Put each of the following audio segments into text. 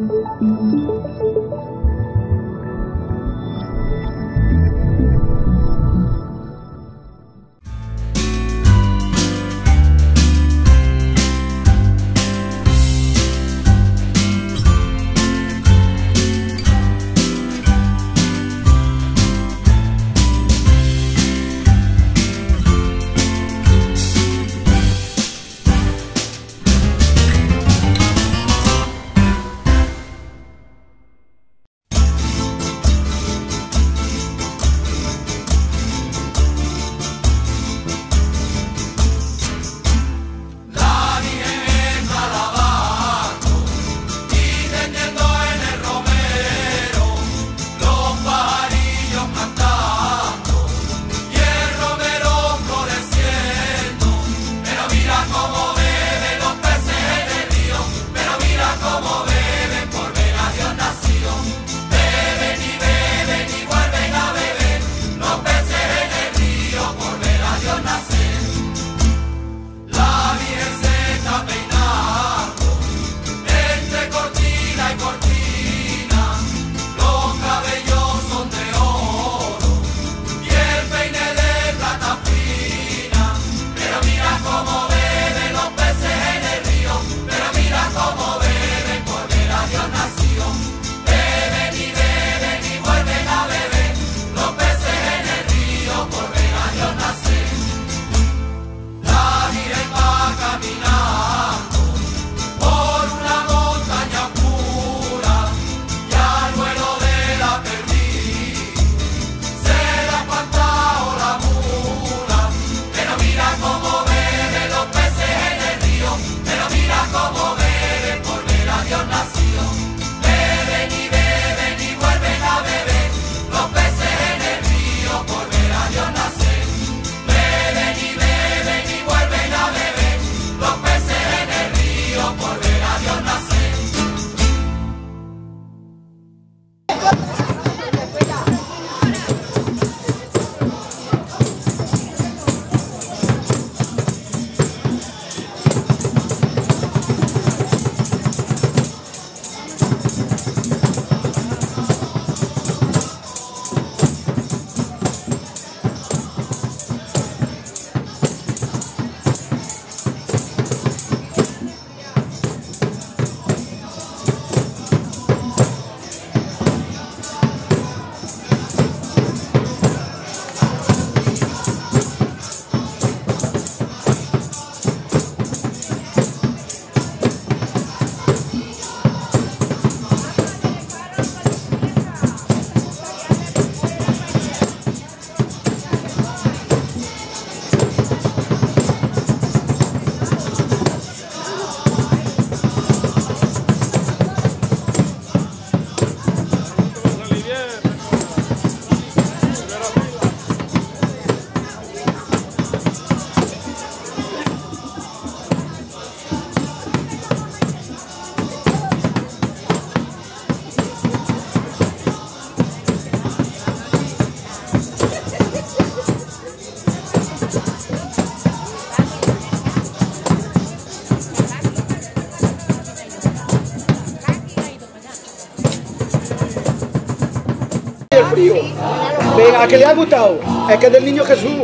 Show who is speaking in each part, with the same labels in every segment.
Speaker 1: frío. Venga, ¿a qué le ha gustado? Es que es del Niño Jesús.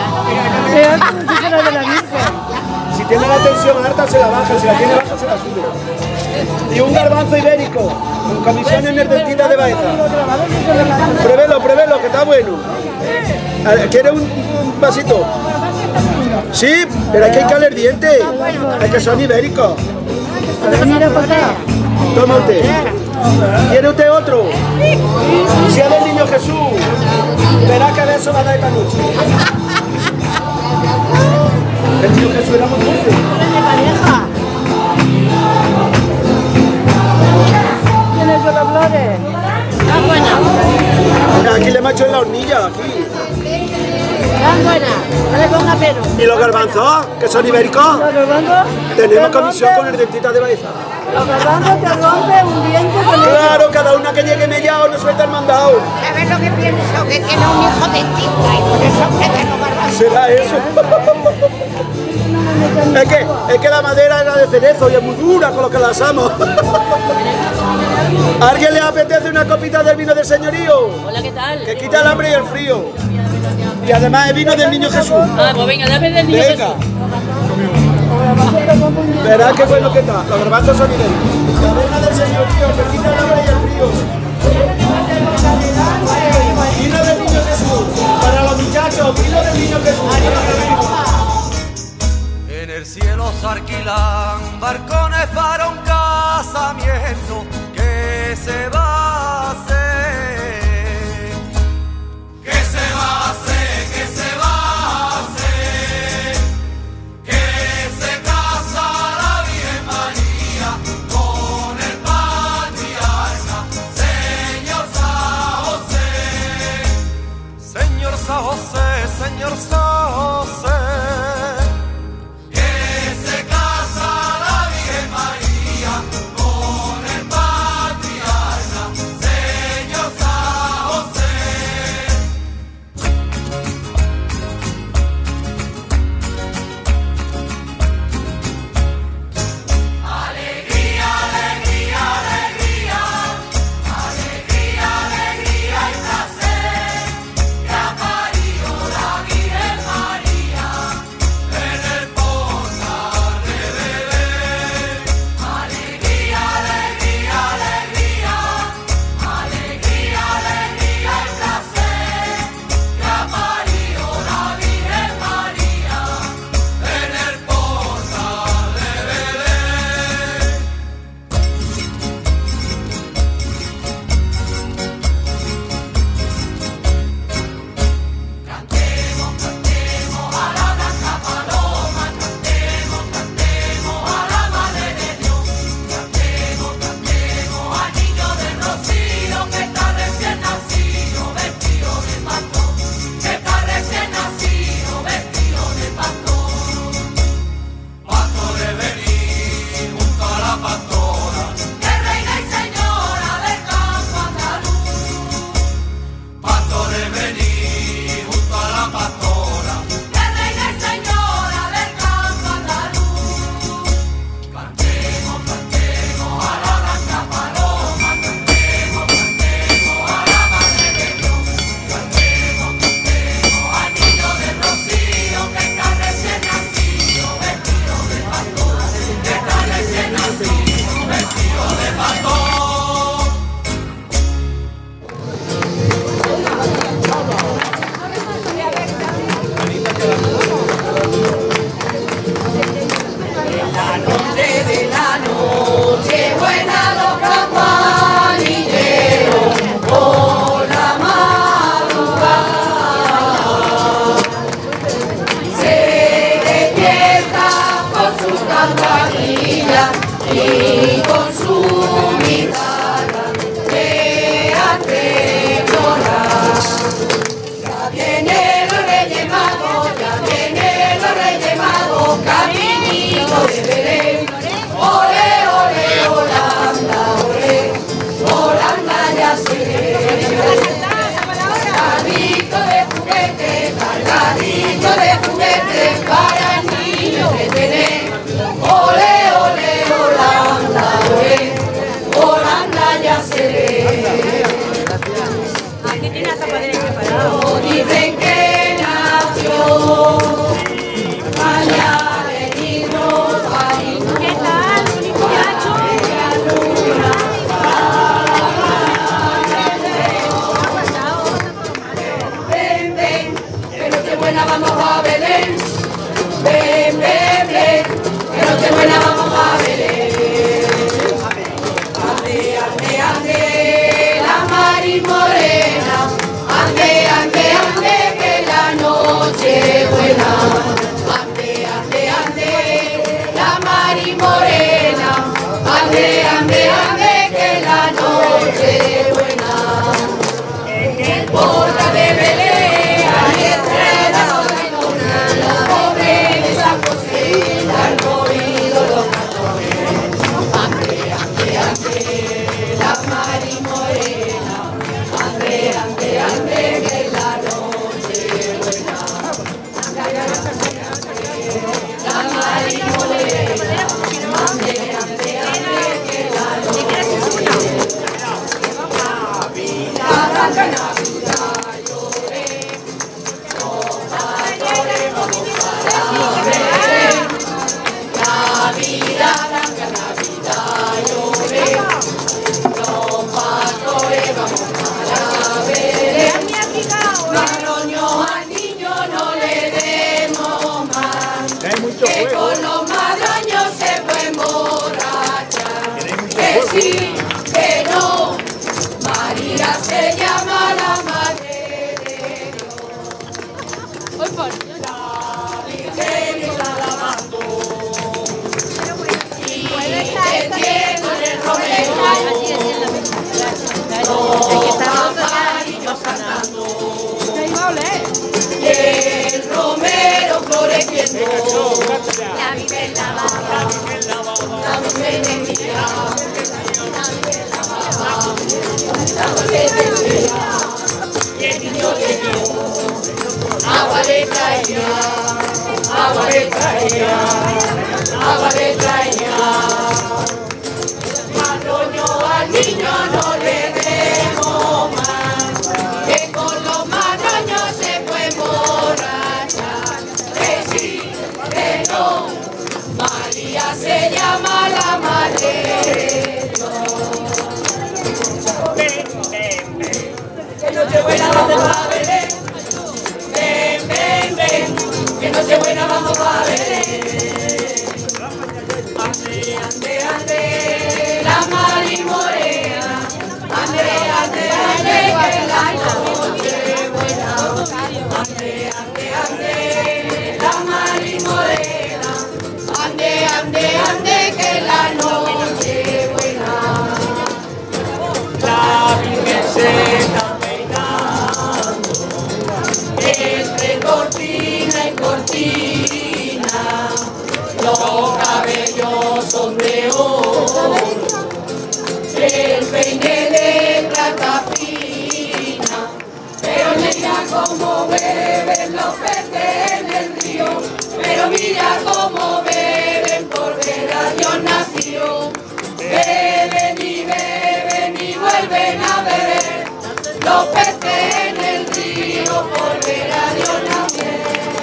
Speaker 1: Si tiene la tensión alta se la baja, si la tiene baja se la sube. Y un garbanzo ibérico, con camisones nerdentitas de Baeza. Pruébelo, pruébelo, que está bueno. ¿Quiere un vasito? Sí, pero hay que hincarle el diente. Es que son ibéricos. Toma usted. ¿Quiere usted otro? Si es del Niño Jesús, verá que beso va a dar esta noche. El Niño Jesús era muy dulce.
Speaker 2: ¿Tienes las flores? Están buenas.
Speaker 1: Aquí le hemos hecho en la hornilla, aquí.
Speaker 2: Están buenas, no le ponga pero.
Speaker 1: ¿Y los garbanzos, que son ibéricos?
Speaker 2: ¿Los garbanzos?
Speaker 1: Tenemos comisión con el dentista de Baeza.
Speaker 2: Los garbanzos te rompe un diente con ellos.
Speaker 1: Claro, cada una que llegue mellado no suelta el mandado.
Speaker 3: ¿Sabes lo que pienso? Que tiene un hijo dentista y por eso ofrece los garbanzos.
Speaker 1: ¿Será eso? Es que la madera era de cerezo y es muy dura con lo que la asamos. ¿A alguien le apetece una copita del vino del señorío?
Speaker 2: Hola, ¿qué tal?
Speaker 1: Que quita el hambre y el frío. Y además es vino del niño Jesús.
Speaker 2: Ah, pues venga, dame del niño
Speaker 1: Venga.
Speaker 2: Jesús.
Speaker 1: Verás qué bueno que está. Los garbanzos son idénticos. La vena del señorío, que quita el hambre y el frío. Vino del niño Jesús. Para los muchachos, vino del niño Jesús.
Speaker 3: En el cielo se alquilan barcones para un casamiento que se va a hacer. ¿Qué se va a hacer? ¿Qué se va a hacer? Que se casa la Virgen María con el patriarca, señor San José. Señor San José, señor San José.
Speaker 4: Para el niño que tiene, ole, ole, Holanda. sí, que no. María se llama la Madre de Dios. Hoy por la Virgen está lavando y te tiene en el romero. Los pajarillos cantando y el romero floreciendo. La Virgen lavaba, la Virgen vendía, y el niño de Dios agua le traía, agua le traía, agua le traía. Madroño al niño no le demos más, que con los madroños se puede emborrachar. Que sí, que no, María se llama la Madre de Dios. Que Nochebuena vamos a Belén, ven, ven, ven, que Nochebuena vamos a Belén. Ande, ande, ande, la marimorea, ande, ande, ande, que la noche buena. Ande, ande, ande, la marimorea, ande, ande, ande, que la noche buena. La Virgen se está peinando entre cortina y cortina, los cabellos son de oro, el peine de plata fina, pero mira cómo beben los peces en el río, pero mira cómo beben porque la Dios nació. Beben y vuelven a beber los peces en el río por ver a Dios nacer.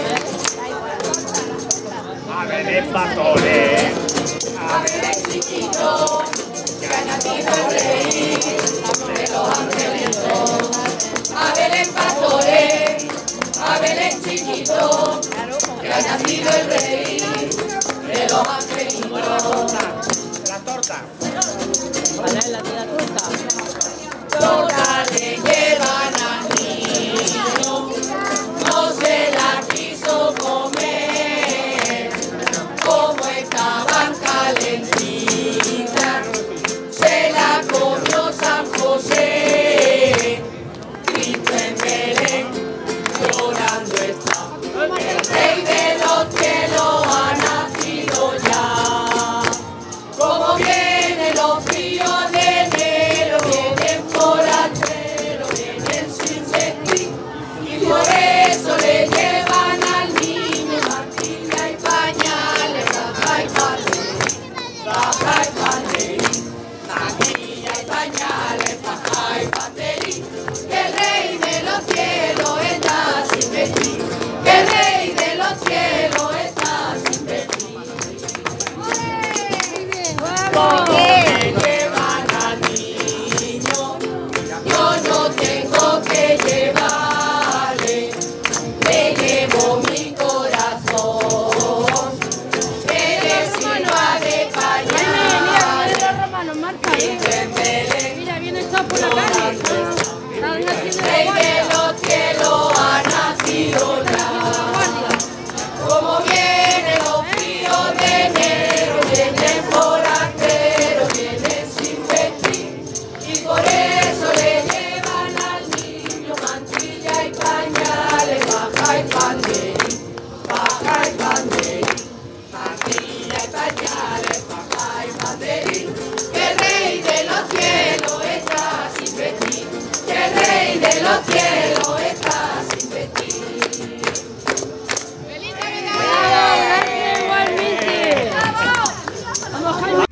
Speaker 5: A ver el pastore,
Speaker 4: a ver el chiquito, que ha nacido el rey de los angelitos. A ver el pastore, a ver el chiquito, que ha nacido el rey de los angelitos.
Speaker 5: la torta.
Speaker 2: ¿Cuál es la tía torta?
Speaker 4: Torta le llevan al niño, no se la quiso comer, como estaban calentitas, se la comió San José. Cristo en Belén, llorando está, el Rey de los cielos ha nacido ya. Como vienen los fríos de enero, vienen por altero, vienen sin vestir, y por eso le llevan al niño mantilla y pañales, baja y panderín, baja y panderín, mantilla y pañales, baja y panderín, que el Rey de los cielos está sin vestir, que el Rey de los cielos está sin vestir. Como me llevan al niño, yo no tengo que llevarle, le llevo mi corazón, que le sirva de pañal.
Speaker 2: Mira, viene todo por la calle.
Speaker 4: Rey de los cielos ha nacido ya. Como vienen los fríos de enero, vienen por altero, vienen sin vestir, y por eso le llevan al niño mantilla y pañales, baja y panderín, baja y panderín, mantilla y pañales, baja y panderín, que el Rey de los cielos está sin vestir, que el Rey de los cielos está sin vestir.
Speaker 2: Igualmente. Vamos, Jaime.